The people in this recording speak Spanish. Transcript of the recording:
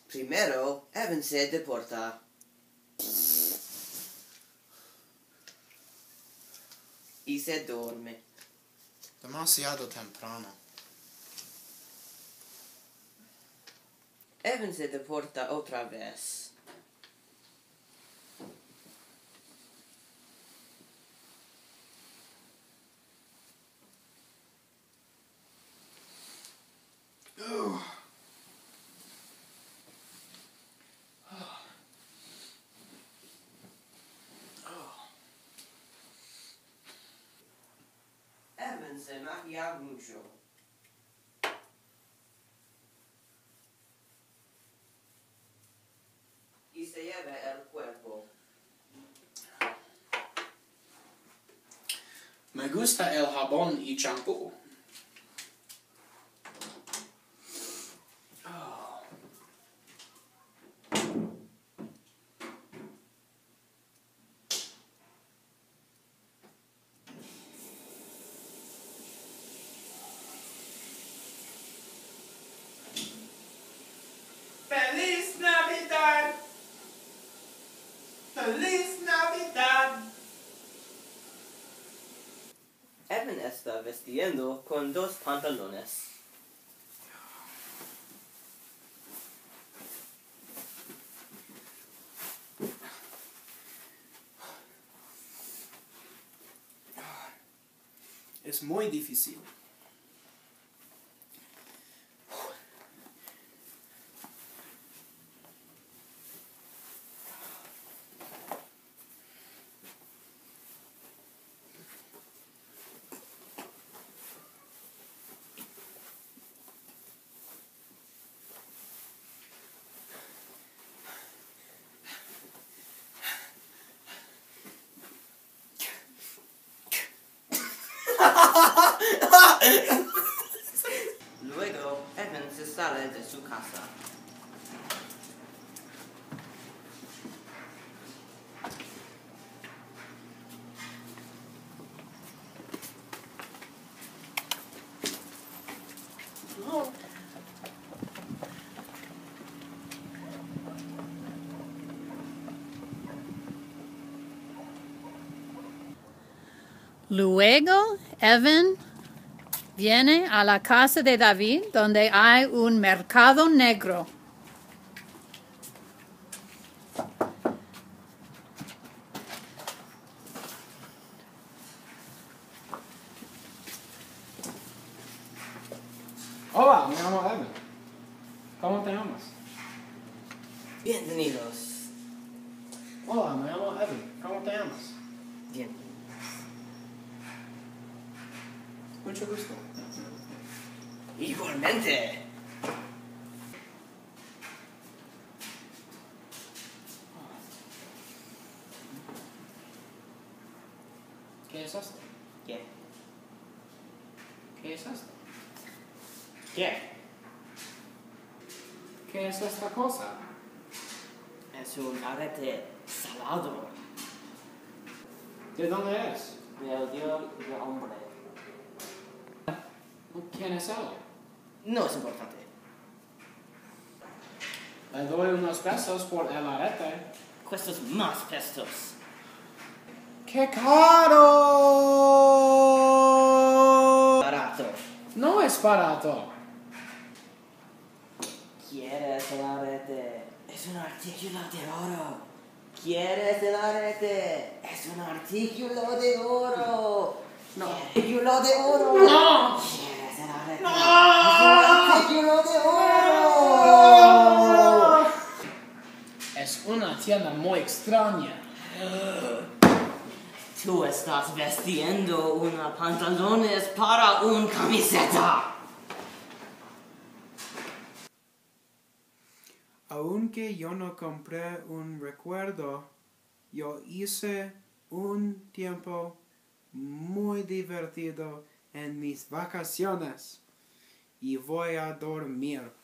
Primero, Evan se deporta. Y se duerme. Demasiado temprano. Evan se deporta otra vez. Evan se maquilla mucho. Y se lleva el cuerpo. Me gusta el jabón y champú. ¡Feliz Navidad! ¡Feliz Navidad! Evan está vestiendo con dos pantalones. Es muy difícil. Luego, Evan se sale de su casa. Luego, Evan viene a la casa de David, donde hay un mercado negro. Hola, me llamo Evan. ¿Cómo te llamas? Bienvenidos. Hola, me llamo Evan. ¿Cómo te llamas? Bien. Mucho gusto. Igualmente. ¿Qué es esto? ¿Qué? ¿Qué es esto? ¿Qué? ¿Qué es esta cosa? Es un arete salado. ¿De dónde es? Del dios del hombre. ¿Quién es él? No es importante. Le doy unos pesos por el arete. Cuestas más pestos. ¡Qué caro! Barato. No es barato. ¿Quieres el arete? Es un artículo de oro. ¿Quieres el arete? Es un artículo de oro. No. Artículo de oro. ¡No! ¿Quieres el arete? ¡No! Es un artículo de oro. Es una tienda muy extraña. Tú estás vestiendo unos pantalones para una camiseta. Aunque yo no compré un recuerdo, yo hice un tiempo muy divertido en mis vacaciones y voy a dormir.